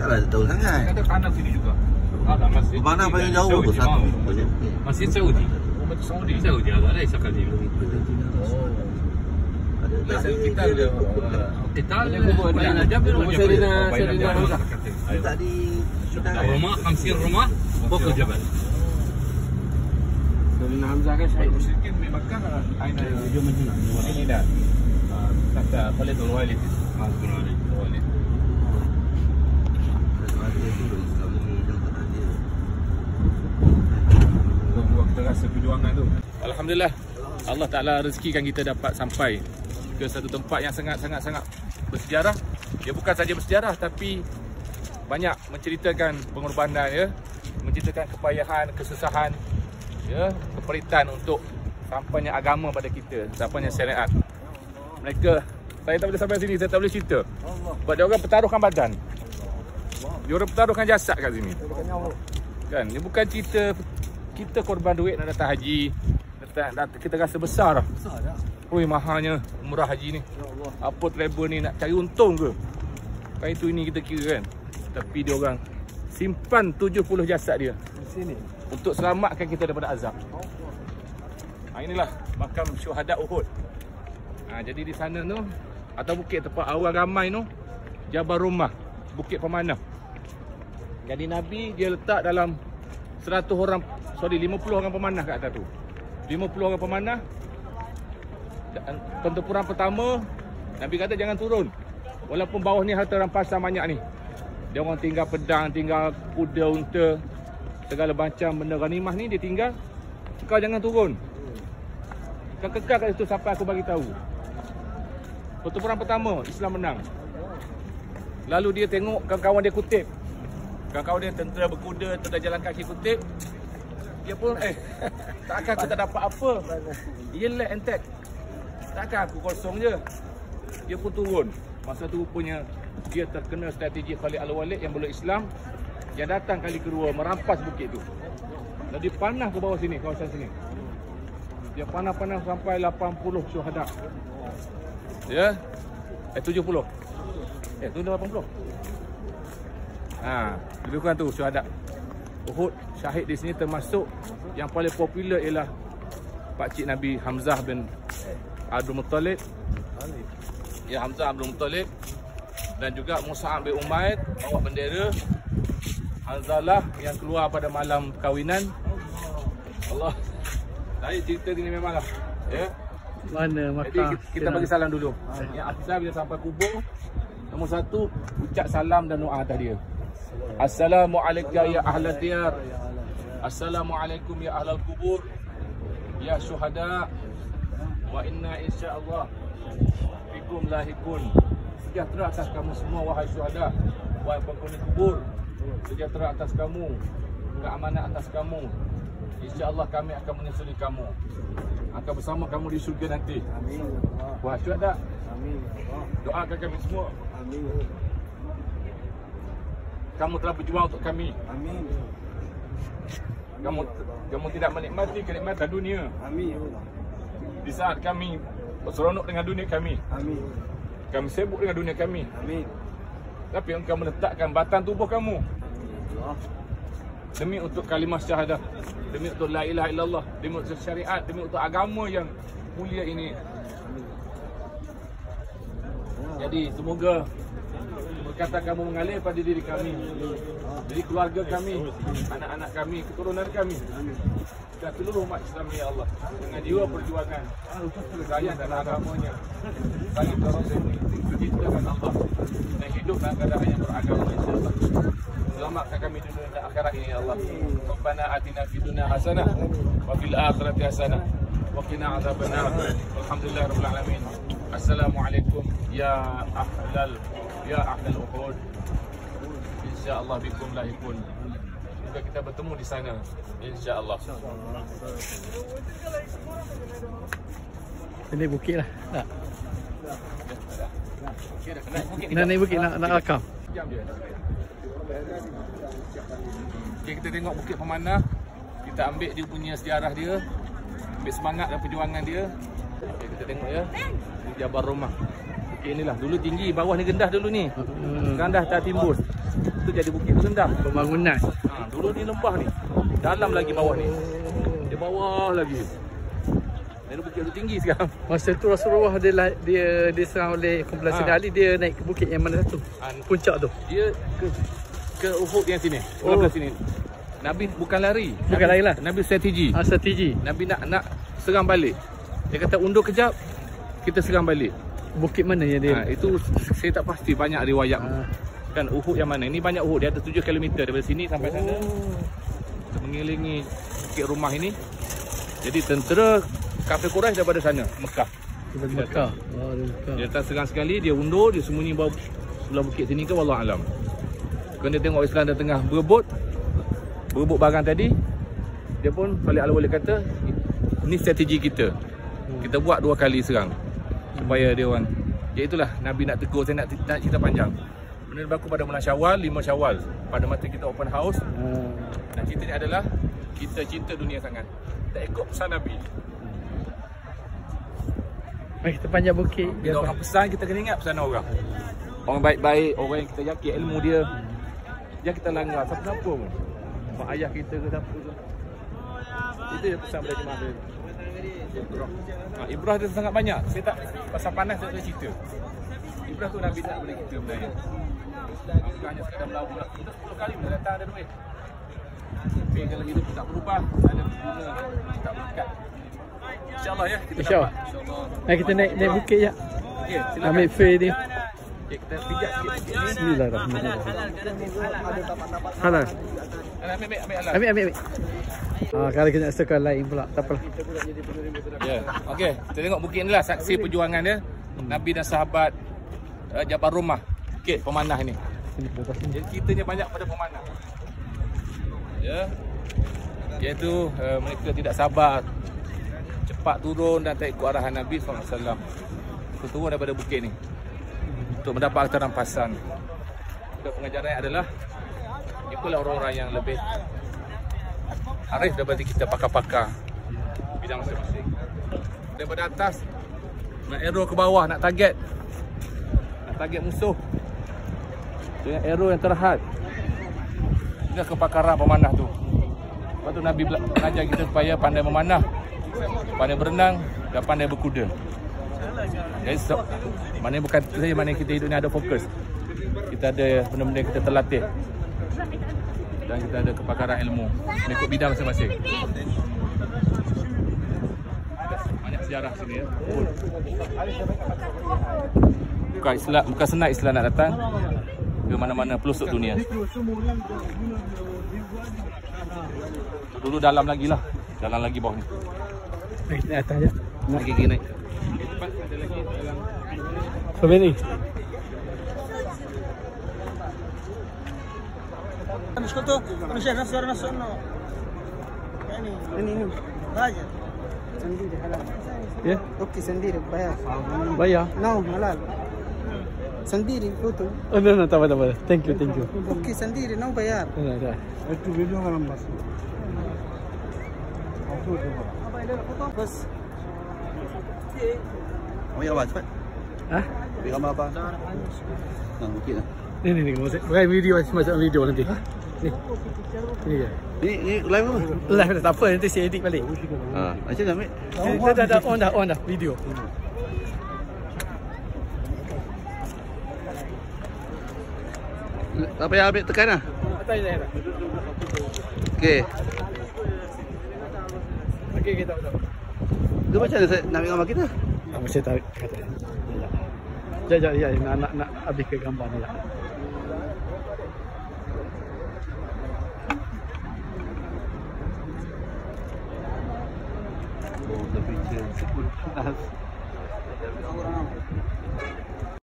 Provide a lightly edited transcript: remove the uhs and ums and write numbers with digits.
Taklah jauh sangat. Ada kanan sini juga. Ada masjid. Mana paling jauh tu satu? Masjid Saudi. Masjid Saudi. Saudi agak lain sekali. Kita ada lain aja Serina Hamzah. Tadi rumah 50 rumah فوق الجبل. Serina Hamzah kan saya المشركين بمكة أين يوم الجمعة؟ ini dah. تحت خالد الوالد. خالد الوالد. Rasa perjuangan tu. Alhamdulillah Allah Ta'ala rezekikan kita dapat sampai ke satu tempat yang sangat-sangat bersejarah. Dia bukan saja bersejarah tapi banyak menceritakan pengorbanan ya, menceritakan kepayahan, kesusahan ya, keperitan untuk sampainya agama pada kita, sampainya syariat. Mereka, saya tak boleh sampai sini, saya tak boleh cerita. Sebab dia orang pertaruhkan badan. Dia orang pertaruhkan jasad kat sini. Kan, dia bukan cerita kita korban duit nak datang haji, kita rasa besar lah. Oi, mahalnya umrah haji ni. Apa travel ni nak cari untung ke? Kan itu ini kita kira kan. Tapi dia orang simpan 70 jasad dia di sini untuk selamatkan kita daripada azab. Inilah makam syuhada Uhud. Jadi di sana tu atau bukit tempat awal ramai tu Jabal Rumah, Bukit Pemanah. Jadi Nabi dia letak dalam 50 orang pemanah kat atas tu. 50 orang pemanah. Pertempuran pertama Nabi kata jangan turun. Walaupun bawah ni harta rampasan banyak ni. Dia orang tinggal pedang, tinggal kuda, unta, segala macam benda ghanimah ni dia tinggal. Kau jangan turun. Kau kekal kat situ sampai aku bagi tahu. Pertempuran pertama Islam menang. Lalu dia tengok kawan-kawan dia kutip. Kawan-kawan dia tentera berkuda, tentera jalan kaki kutip. Dia pun takkan aku tak dapat apa. Dia let and take. Takkan aku kosong je. Dia pun turun. Masa tu rupanya dia terkena strategi Khalid Al-Walid yang belum Islam, yang datang kali kedua merampas bukit tu. Dan dia panah ke bawah sini, kawasan sini. Dia panah-panah sampai 80 syuhada. Ya. 70. Tu dah 80. Lebih kurang tu syuhada. Uhud syahid di sini termasuk yang paling popular ialah pakcik Nabi Hamzah bin Abdul Muttalib. Ya, Hamzah Abdul Muttalib dan juga Mus'ab bin Umair bawa bendera. Hanzalah yang keluar pada malam perkahwinan. Allah. Tadi cerita ni memanglah ya. Mana Jadi kita bagi salam dulu. Yang Afisah bila sampai kubur, nombor 1 ucap salam dan doa atas dia. Assalamualaikum ya ahlal diyar. Assalamualaikum ya ahlal kubur. Ya syuhada. Wa inna insyaallah bikum lahikun. Sejahtera atas kamu semua wahai syuhada, wahai penghuni kubur. Sejahtera atas kamu, keamanan atas kamu. InsyaAllah kami akan menyusuli kamu, akan bersama kamu di syurga nanti. Amin. Wahai syuhada. Amin. Doakan kami semua. Amin. Kamu telah berjuang untuk kami. Amin. Kamu tidak menikmati kenikmatan dunia. Amin. Di saat kami berseronok dengan dunia kami. Amin. Kami sibuk dengan dunia kami. Amin. Tapi engkau meletakkan batang tubuh kamu demi untuk kalimah syahadah, demi untuk la ilaha illallah, demi untuk syariat, demi untuk agama yang mulia ini. Jadi semoga berkata kamu mengalir pada diri kami, diri keluarga kami, anak-anak kami, keturunan kami, dan seluruh umat Islam ya Allah, dengan jiwa perjuangan, kesayangan dan agamanya. Saling tolong menciptakan Allah dan hidup dalam keadaan yang beragama insya-Allah. Selamatkan kami di dunia dan akhirat ini ya Allah. Rabbana atina fid dunya hasanah wa fil akhirati hasanah wa qina adzabannar. Alhamdulillahirabbil alamin. Assalamualaikum ya ahlal Uhud. Insyaallah bikum lahikun. Semoga kita bertemu di sana insyaallah. Ini bukit lah. Tak. Nak naik bukit nak rakam. Jam dia. Okay, kita tengok Bukit Pemanah. Kita ambil dia punya sejarah dia, ambil semangat dan perjuangan dia. Okay, kita tengok ya. Di Jabal Rumah. Bukit inilah dulu tinggi, bawah ni rendah dulu ni. Sekarang dah tak timbul. tu jadi bukit rendah. Pembangunan. Dulu ni lembah ni. Dalam lagi bawah ni. Dia bawah lagi. Dan bukit tu tinggi sekarang. Masa tu Rasulullah dia diserang oleh kumpulan Ali, dia naik ke bukit yang mana satu? Puncak tu. Dia ke Uhud yang sini. Sebelah sini. Nabi bukan lari. Bukan lari lah. Nabi strategi. Strategi. Nabi nak serang balik. Dia kata undur kejap, kita serang balik. Bukit mana yang dia? Itu saya tak pasti, banyak riwayat. Kan Uhud yang mana? Ini banyak Uhud. Dia ada 7 km daripada sini sampai sana. Mengelilingi bukit rumah ini. Jadi tentera kafir Quraisy daripada sana, Mekah. Dari Mekah. Dia datang serang sekali, dia undur, dia sembunyi bawah sebelah bukit sini ke, wallahu alam. Kena tengok Islam dah tengah berebut barang tadi, dia pun Khalid Al-Walid kata, ini strategi kita. Kita buat 2 kali serang supaya dia orang. Ya itulah Nabi nak tegur. Saya nak cerita panjang. Benda berlaku pada bulan Syawal, 5 Syawal. Pada masa kita open house. Dan ceritanya adalah kita cinta dunia sangat. Tak ikut pesan Nabi. Mari kita panjang bukit. Bila orang pesan, kita kena ingat pesanan orang. Orang baik-baik, orang yang kita yakin ilmu dia. Jangan kita langgar siapa-siapa pun. Mak ayah kita ke siapa ke. Itu dia pesan pada jemaah dia. Ibrah dia sangat banyak. Saya tak pasal panas saya tak cerita. Ibrah tu Nabi tak boleh kita benda. Bukan hanya sekadar melawak lah. Kita 10 kali boleh datang ada duit. Tapi kalau hidup tak berubah, ada guna, tak berkat. InsyaAllah ya kita InsyaAllah. dapat. InsyaAllah. Mari kita naik bukit je. Okey, silakan. Ambil fare dia. Okey, kita pijak sikit bukit ni. Bismillahirrahmanirrahim. Halal. Ambil. Kalau kita nak circle lain pula, tak apalah. Ya, okey. Kita tengok bukit ni lah saksi perjuangan dia. Nabi dan sahabat Jabal Rumah. Bukit pemanah ni. Jadi ceritanya banyak pada pemanah. Ya. Iaitu mereka tidak sabar, cepat turun dan tak ikut arahan Nabi SAW. Turun daripada bukit ni untuk mendapat harta rampasan. Pengajarannya adalah ikulah orang-orang yang lebih arif daripada kita, pakar-pakar bidang masing-masing. Daripada atas nak arrow ke bawah, nak target musuh dengan arrow yang terhad. Inilah kepakaran pemanah tu. Lepas tu Nabi mengajar kita supaya pandai memanah, pandai berenang dan pandai berkuda. Jadi mana bukan saja mana kita hidup ni ada fokus. Kita ada benda-benda yang kita terlatih. Dan kita ada kepakaran ilmu mengikut bidang masing-masing. Banyak sejarah sini ya. Bukan senang Islam nak datang ke mana-mana pelosok dunia. Dulu dalam lagi lah. Dalam lagi bawah ni. Naik atas je. Nak gigi naik. Depan ada lagi dalam. Sampai ni. Mshkoto, mshe nasar nasono. Ini. Raja. Sendiri halal. Ya? Okey sendiri bayar. Bayar? No, halal. Sendiri foto. Oh, no, tak apa. Thank you. Okey sendiri, no bayar. Dah. Itu video kan mas. Bas. Mau ya cepat. Hah? Ambil gambar apa? Okey lah. Ni. Bukan video macam video nanti. Ni. Ni je. Ni live apa? Live tak apa, nanti saya edit balik. Macam nak ambil? Dah on dah video. Tak payah ambil tekan lah. Atas je dah. Okey. Okey, kita tahu. Dia macam mana nak ambil gambar kita? Macam tarik kata. Sekejap ya, nak habis ke gambar ni lah. Oh, the picture.